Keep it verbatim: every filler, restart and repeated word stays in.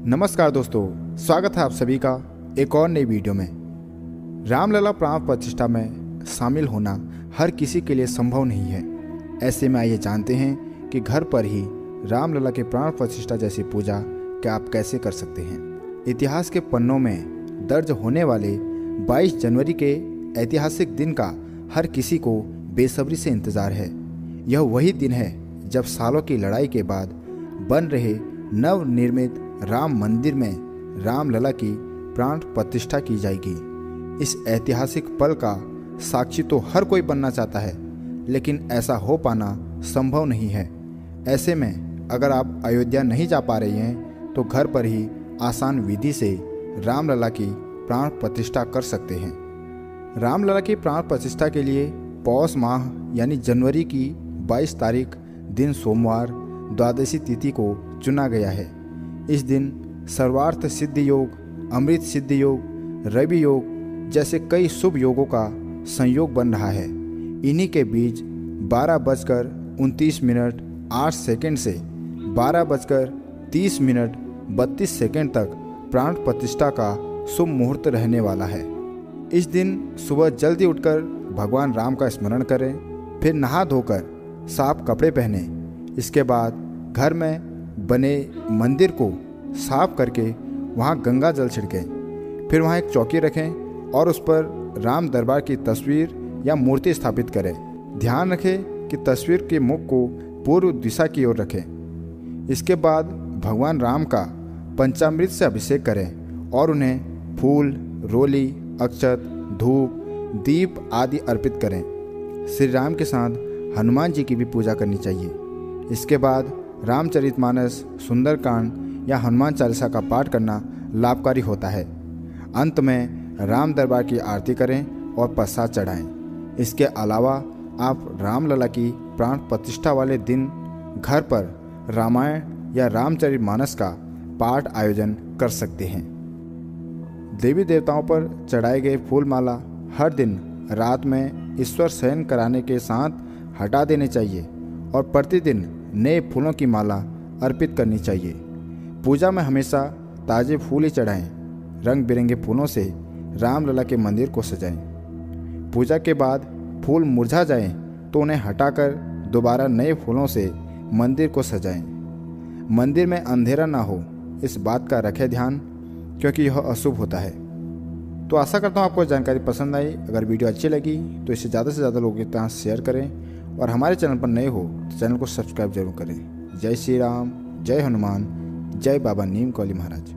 नमस्कार दोस्तों, स्वागत है आप सभी का एक और नई वीडियो में। रामलला प्राण प्रतिष्ठा में शामिल होना हर किसी के लिए संभव नहीं है। ऐसे में आइए जानते हैं कि घर पर ही रामलला के प्राण प्रतिष्ठा जैसी पूजा क्या आप कैसे कर सकते हैं। इतिहास के पन्नों में दर्ज होने वाले बाईस जनवरी के ऐतिहासिक दिन का हर किसी को बेसब्री से इंतज़ार है। यह वही दिन है जब सालों की लड़ाई के बाद बन रहे नवनिर्मित राम मंदिर में रामलला की प्राण प्रतिष्ठा की जाएगी। इस ऐतिहासिक पल का साक्षी तो हर कोई बनना चाहता है, लेकिन ऐसा हो पाना संभव नहीं है। ऐसे में अगर आप अयोध्या नहीं जा पा रही हैं तो घर पर ही आसान विधि से रामलला की प्राण प्रतिष्ठा कर सकते हैं। रामलला की प्राण प्रतिष्ठा के लिए पौष माह यानी जनवरी की बाईस तारीख दिन सोमवार द्वादशी तिथि को चुना गया है। इस दिन सर्वार्थ सिद्धि योग, अमृत सिद्धि योग, रवि योग जैसे कई शुभ योगों का संयोग बन रहा है। इन्हीं के बीच बारह बजकर उनतीस मिनट आठ सेकंड से बारह बजकर तीस मिनट बत्तीस सेकंड तक प्राण प्रतिष्ठा का शुभ मुहूर्त रहने वाला है। इस दिन सुबह जल्दी उठकर भगवान राम का स्मरण करें, फिर नहा धोकर साफ कपड़े पहने। इसके बाद घर में बने मंदिर को साफ करके वहाँ गंगा जल छिड़कें। फिर वहाँ एक चौकी रखें और उस पर राम दरबार की तस्वीर या मूर्ति स्थापित करें। ध्यान रखें कि तस्वीर के मुख को पूर्व दिशा की ओर रखें। इसके बाद भगवान राम का पंचामृत से अभिषेक करें और उन्हें फूल, रोली, अक्षत, धूप, दीप आदि अर्पित करें। श्री राम के साथ हनुमान जी की भी पूजा करनी चाहिए। इसके बाद रामचरितमानस, सुंदरकांड या हनुमान चालीसा का पाठ करना लाभकारी होता है। अंत में राम दरबार की आरती करें और प्रसाद चढ़ाएं। इसके अलावा आप रामलला की प्राण प्रतिष्ठा वाले दिन घर पर रामायण या रामचरितमानस का पाठ आयोजन कर सकते हैं। देवी देवताओं पर चढ़ाए गए फूल माला हर दिन रात में ईश्वर शयन कराने के साथ हटा देने चाहिए और प्रतिदिन नए फूलों की माला अर्पित करनी चाहिए। पूजा में हमेशा ताज़े फूल ही चढ़ाएं। रंग बिरंगे फूलों से रामलला के मंदिर को सजाएं। पूजा के बाद फूल मुरझा जाएं तो उन्हें हटाकर दोबारा नए फूलों से मंदिर को सजाएं। मंदिर में अंधेरा ना हो, इस बात का रखें ध्यान, क्योंकि यह अशुभ होता है। तो आशा करता हूँ आपको जानकारी पसंद आई। अगर वीडियो अच्छी लगी तो इसे ज़्यादा से ज़्यादा लोगों के पास शेयर करें और हमारे चैनल पर नए हो तो चैनल को सब्सक्राइब जरूर करें। जय श्री राम, जय हनुमान, जय बाबा नीम कौली महाराज।